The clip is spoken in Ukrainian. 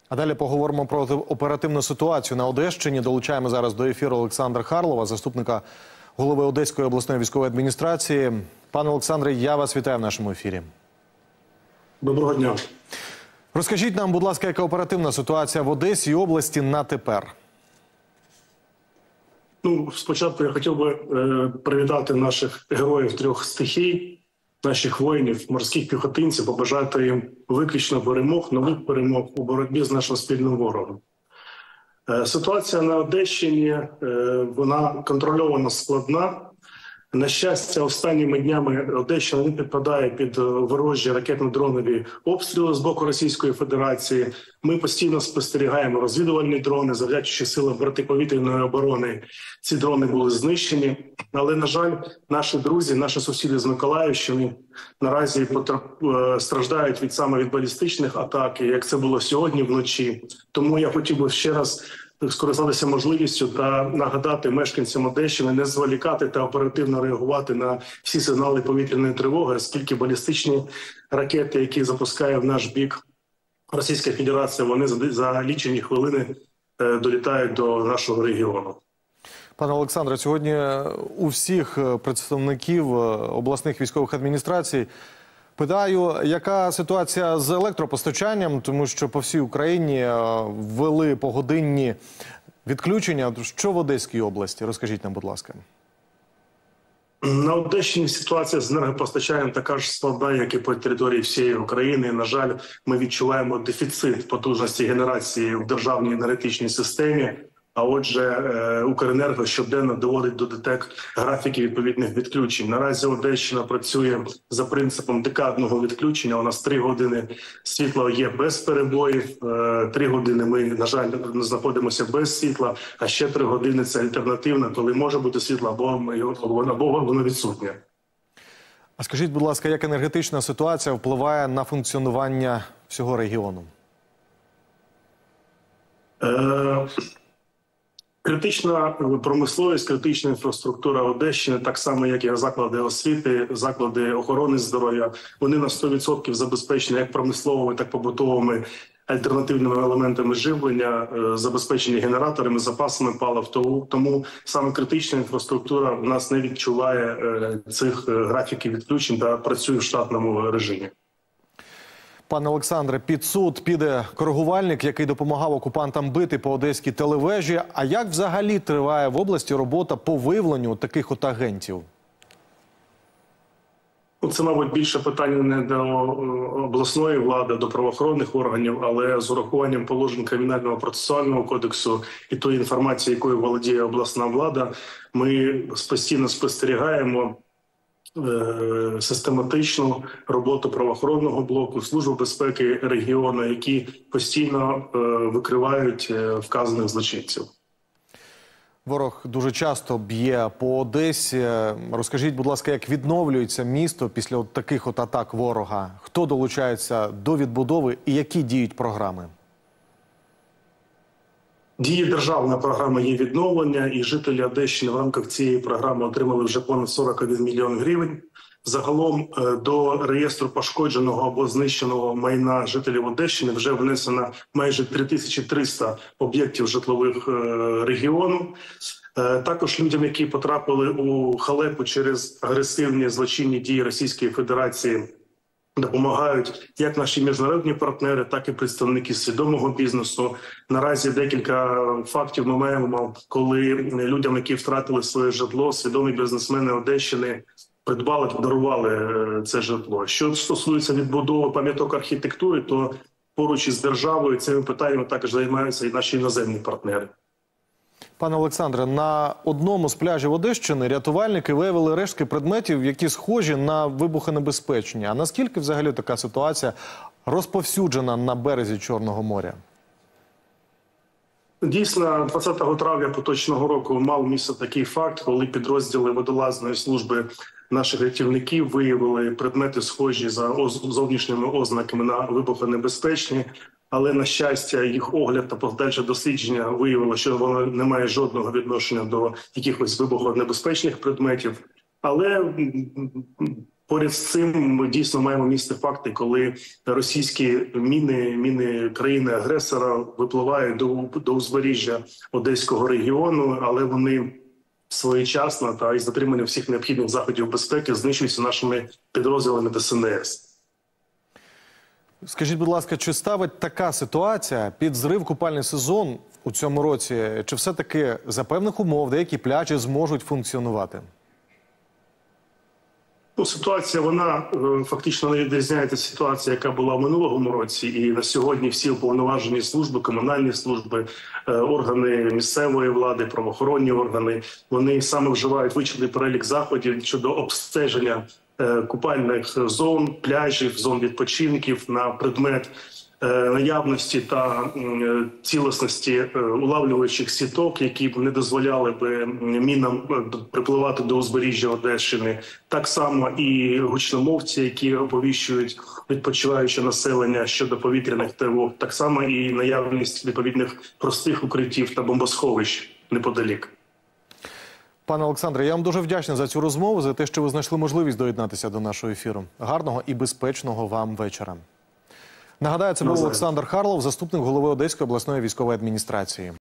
А далі поговоримо про оперативну ситуацію на Одещині. Долучаємо зараз до ефіру Олександра Харлова, заступника голови Одеської обласної військової адміністрації. Пане Олександре, я вас вітаю в нашому ефірі. Доброго дня. Розкажіть нам, будь ласка, яка оперативна ситуація в Одесі і області на тепер? Спочатку я хотів би привітати наших героїв трьох стихій, наших воїнів, морських піхотинців, побажати їм виключно перемог, нових перемог у боротьбі з нашим спільним ворогом. Ситуація на Одещині, вона контрольовано складна. На щастя, останніми днями Одещина не підпадає під ворожі ракетно-дронові обстріли з боку Російської Федерації. Ми постійно спостерігаємо розвідувальні дрони, завдячуючи силам протиповітряної оборони. Ці дрони були знищені. Але, на жаль, наші друзі, наші сусіди з Миколаївщини наразі страждають від балістичних атак, як це було сьогодні вночі. Тому я хотів би ще раз скористатися можливістю та нагадати мешканцям Одещини не зволікати та оперативно реагувати на всі сигнали повітряної тривоги, оскільки балістичні ракети, які запускає в наш бік Російська Федерація, вони за лічені хвилини долітають до нашого регіону. Пане Олександре, сьогодні у всіх представників обласних військових адміністрацій питаю, яка ситуація з електропостачанням, тому що по всій Україні ввели погодинні відключення. Що в Одеській області? Розкажіть нам, будь ласка. На Одещині ситуація з енергопостачанням така ж складна, як і по території всієї України. На жаль, ми відчуваємо дефіцит потужності генерації в державній енергетичній системі. А отже, Укренерго щоденно доводить до ДТЕК графіки відповідних відключень. Наразі Одещина працює за принципом декадного відключення. У нас 3 години світла є без перебоїв, 3 години ми, на жаль, знаходимося без світла, а ще 3 години – це альтернативна, коли може бути світло або воно відсутнє. А скажіть, будь ласка, як енергетична ситуація впливає на функціонування всього регіону? Критична промисловість, критична інфраструктура Одещини, так само як і заклади освіти, заклади охорони здоров'я, вони на 100% забезпечені як промисловими, так і побутовими альтернативними елементами живлення, забезпечені генераторами, запасами палив. Тому саме критична інфраструктура в нас не відчуває цих графіків відключень та працює в штатному режимі. Пане Олександре, під суд піде коригувальник, який допомагав окупантам бити по одеській телевежі. А як взагалі триває в області робота по виявленню таких от агентів? Це, мабуть, більше питання не до обласної влади, до правоохоронних органів, але з урахуванням положень Кримінального процесуального кодексу і тої інформації, якою володіє обласна влада, ми постійно спостерігаємо систематичну роботу правоохоронного блоку, Служби безпеки регіону, які постійно викривають вказаних злочинців. Ворог дуже часто б'є по Одесі. Розкажіть, будь ласка, як відновлюється місто після таких атак ворога? Хто долучається до відбудови і які діють програми? Діє державна програма «Є відновлення», і жителі Одещини в рамках цієї програми отримали вже понад 41 мільйон гривень. Загалом до реєстру пошкодженого або знищеного майна жителів Одещини вже внесено майже 3300 об'єктів житлових регіону. Також людям, які потрапили у халепу через агресивні злочинні дії Російської Федерації, допомагають як наші міжнародні партнери, так і представники свідомого бізнесу. Наразі декілька фактів ми маємо, коли людям, які втратили своє житло, свідомі бізнесмени Одещини придбали та дарували це житло. Що стосується відбудови пам'яток архітектури, то поруч із державою цими питаннями також займаються і наші іноземні партнери. Пане Олександре, на одному з пляжів Одещини рятувальники виявили рештки предметів, які схожі на вибухонебезпечні. А наскільки взагалі така ситуація розповсюджена на березі Чорного моря? Дійсно, 20 травня поточного року мав місце такий факт, коли підрозділи водолазної служби наших рятівників виявили предмети, схожі за зовнішніми ознаками на вибухонебезпечні. Але, на щастя, їх огляд та подальше дослідження виявило, що воно не має жодного відношення до якихось вибухонебезпечних предметів. Але Поряд з цим ми дійсно маємо місце факти, коли російські міни країни-агресора випливають до узбережжя Одеського регіону, але вони своєчасно та із дотриманням всіх необхідних заходів безпеки знищуються нашими підрозділами ДСНС. Скажіть, будь ласка, чи ставить така ситуація під зрив купальний сезон у цьому році? Чи все-таки за певних умов деякі пляжі зможуть функціонувати? Ситуація, вона фактично не відрізняється від ситуації, яка була в минулому році. І на сьогодні всі уповноважені служби, комунальні служби, органи місцевої влади, правоохоронні органи, вони саме вживають вичерпний перелік заходів щодо обстеження купальних зон, пляжів, зон відпочинків на предмет наявності та цілісності улавлюваючих сіток, які б не дозволяли би мінам припливати до узбережжя Одещини. Так само і гучномовці, які оповіщують відпочиваюче населення щодо повітряних тривог. Так само і наявність відповідних простих укриттів та бомбосховищ неподалік. Пане Олександре, я вам дуже вдячний за цю розмову, за те, що ви знайшли можливість доєднатися до нашого ефіру. Гарного і безпечного вам вечора. Нагадаю, це був Олександр Харлов, заступник голови Одеської обласної військової адміністрації.